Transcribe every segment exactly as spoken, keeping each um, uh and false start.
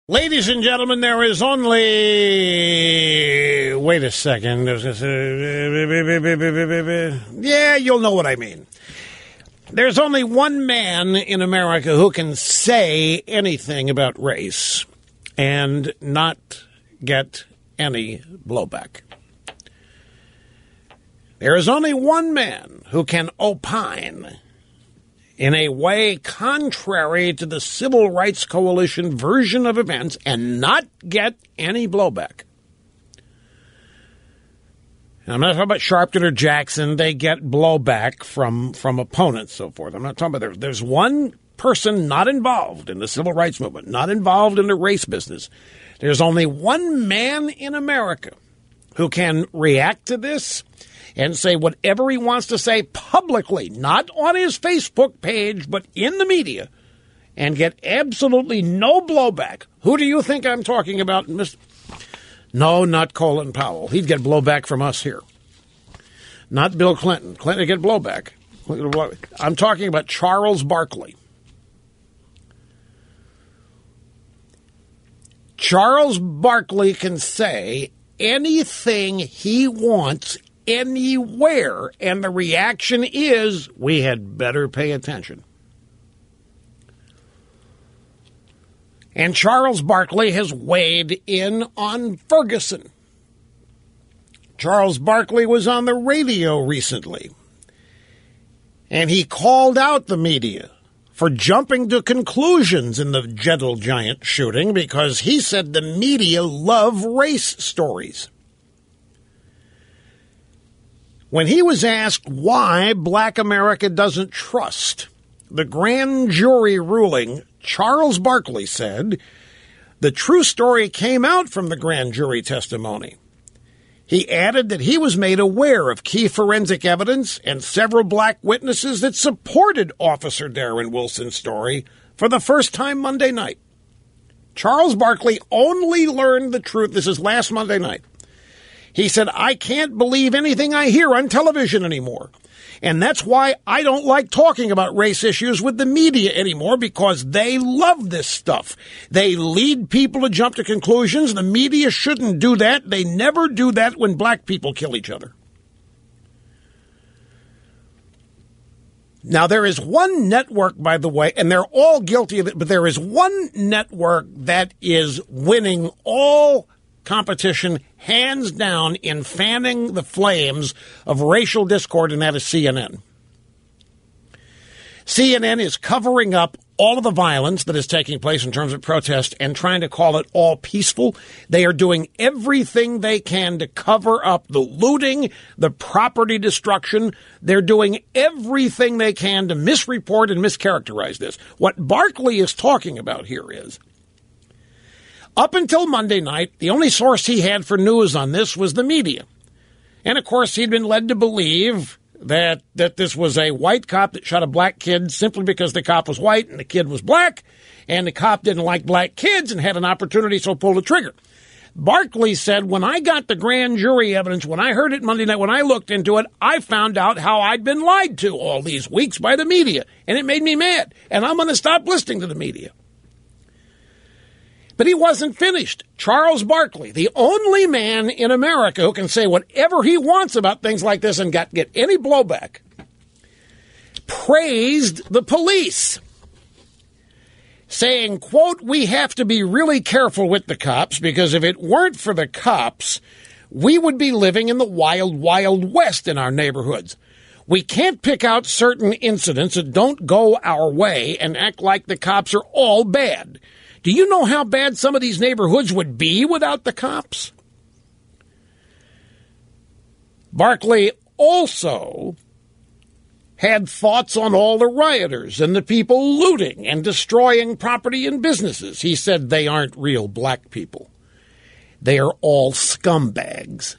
Ladies and gentlemen, there is only... Wait a second. Yeah, you'll know what I mean. There's only one man in America who can say anything about race and not get any blowback. There is only one man who can opine in a way contrary to the Civil Rights Coalition version of events and not get any blowback. And I'm not talking about Sharpton or Jackson. They get blowback from, from opponents, so forth. I'm not talking about there. There's one person not involved in the civil rights movement, not involved in the race business. There's only one man in America who can react to this and say whatever he wants to say publicly, not on his Facebook page, but in the media, and get absolutely no blowback. Who do you think I'm talking about, Mister No, not Colin Powell. He'd get blowback from us here. Not Bill Clinton. Clinton would get blowback. I'm talking about Charles Barkley. Charles Barkley can say anything he wants anywhere, and the reaction is, we had better pay attention. And Charles Barkley has weighed in on Ferguson. Charles Barkley was on the radio recently, and he called out the media for jumping to conclusions in the Gentle Giant shooting because he said the media love race stories. When he was asked why Black America doesn't trust the grand jury ruling, Charles Barkley said the true story came out from the grand jury testimony. He added that he was made aware of key forensic evidence and several black witnesses that supported Officer Darren Wilson's story for the first time Monday night. Charles Barkley only learned the truth. This is last Monday night. He said, I can't believe anything I hear on television anymore. And that's why I don't like talking about race issues with the media anymore, because they love this stuff. They lead people to jump to conclusions. The media shouldn't do that. They never do that when black people kill each other. Now, there is one network, by the way, and they're all guilty of it, but there is one network that is winning all competition hands down in fanning the flames of racial discord, and that is C N N. C N N is covering up all of the violence that is taking place in terms of protest and trying to call it all peaceful. They are doing everything they can to cover up the looting, the property destruction. They're doing everything they can to misreport and mischaracterize this. What Barkley is talking about here is, up until Monday night, the only source he had for news on this was the media. And, of course, he'd been led to believe that that this was a white cop that shot a black kid simply because the cop was white and the kid was black, and the cop didn't like black kids and had an opportunity, so pulled the trigger. Barkley said, when I got the grand jury evidence, when I heard it Monday night, when I looked into it, I found out how I'd been lied to all these weeks by the media, and it made me mad, and I'm going to stop listening to the media. But he wasn't finished. Charles Barkley, the only man in America who can say whatever he wants about things like this and got, get any blowback, praised the police, saying, quote, we have to be really careful with the cops because if it weren't for the cops, we would be living in the wild, wild west in our neighborhoods. We can't pick out certain incidents that don't go our way and act like the cops are all bad. Do you know how bad some of these neighborhoods would be without the cops? Barkley also had thoughts on all the rioters and the people looting and destroying property and businesses. He said they aren't real black people. They are all scumbags.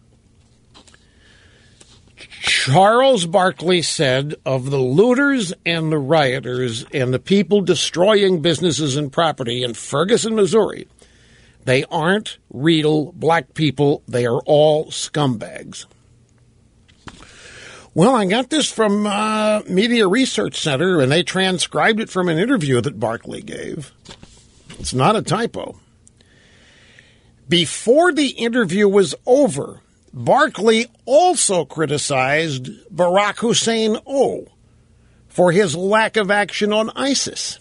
Charles Barkley said of the looters and the rioters and the people destroying businesses and property in Ferguson, Missouri, they aren't real black people. They are all scumbags. Well, I got this from uh, Media Research Center, and they transcribed it from an interview that Barkley gave. It's not a typo. Before the interview was over, Barkley also criticized Barack Hussein O for his lack of action on ISIS.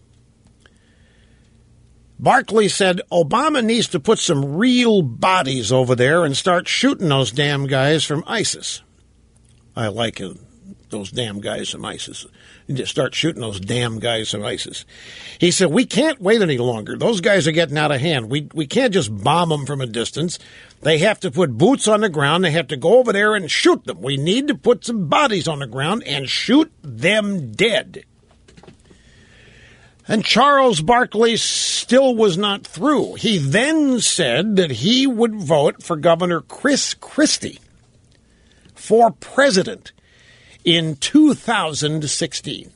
Barkley said Obama needs to put some real bodies over there and start shooting those damn guys from ISIS. I like it. Those damn guys from ISIS. You just start shooting those damn guys from ISIS. He said, we can't wait any longer. Those guys are getting out of hand. We we can't just bomb them from a distance. They have to put boots on the ground. They have to go over there and shoot them. We need to put some bodies on the ground and shoot them dead. And Charles Barkley still was not through. He then said that he would vote for Governor Chris Christie for president in two thousand sixteen.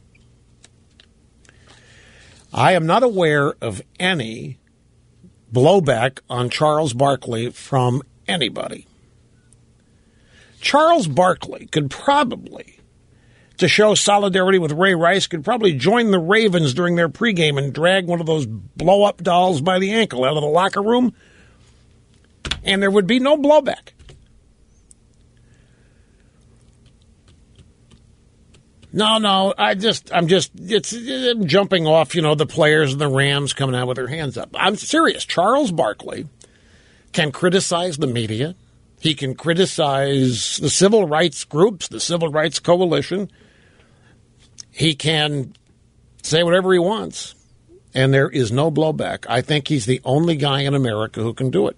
I am not aware of any blowback on Charles Barkley from anybody. Charles Barkley could probably, to show solidarity with Ray Rice, could probably join the Ravens during their pregame and drag one of those blow-up dolls by the ankle out of the locker room, and there would be no blowback. No, no, I just, I'm just, it's I'm jumping off, you know, the players and the Rams coming out with their hands up. I'm serious. Charles Barkley can criticize the media. He can criticize the civil rights groups, the civil rights coalition. He can say whatever he wants, and there is no blowback. I think he's the only guy in America who can do it.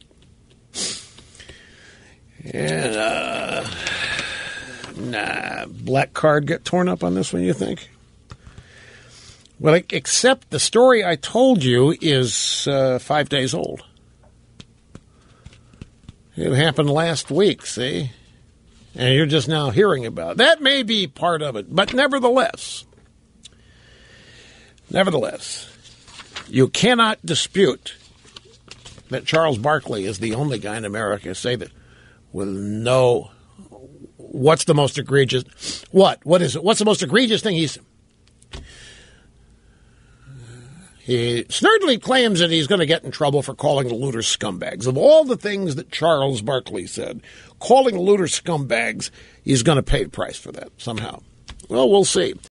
And, uh... Nah, black card get torn up on this one, you think? Well, except the story I told you is uh, five days old. It happened last week, see? And you're just now hearing about it. That may be part of it, but nevertheless, nevertheless, you cannot dispute that Charles Barkley is the only guy in America to say that with no... What's the most egregious? What? What is it? What's the most egregious thing he's... He certainly claims that he's going to get in trouble for calling the looters scumbags. Of all the things that Charles Barkley said, calling the looters scumbags, he's going to pay the price for that somehow. Well, we'll see.